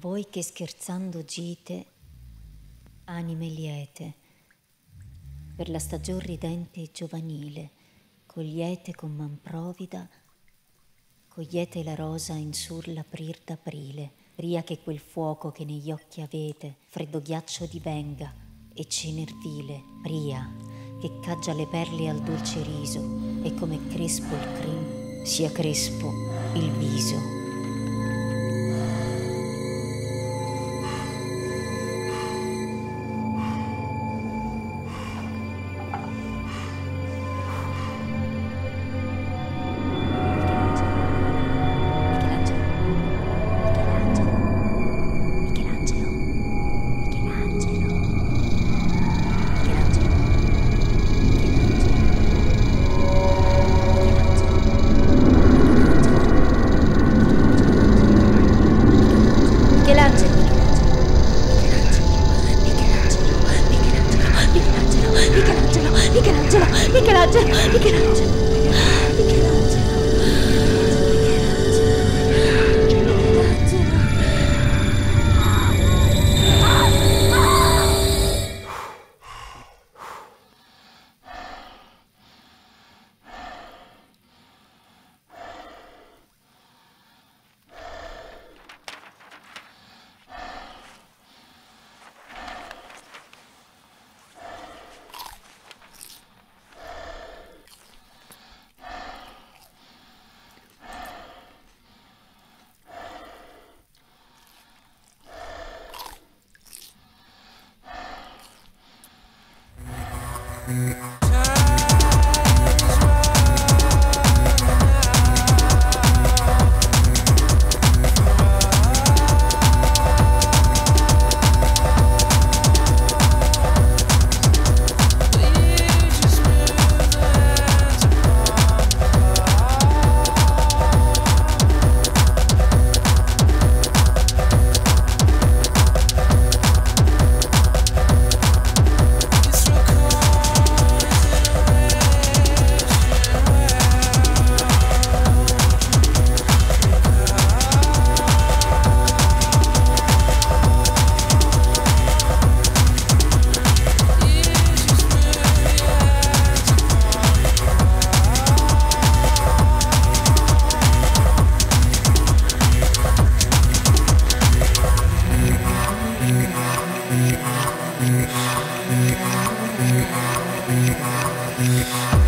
Voi che scherzando gite, anime liete, per la stagion ridente e giovanile, cogliete con man provida, cogliete la rosa in sur l'aprir d'aprile, ria che quel fuoco che negli occhi avete, freddo ghiaccio divenga e cenervile, pria, che caggia le perle al dolce riso, e come crespo il crin sia crespo il viso. Yeah.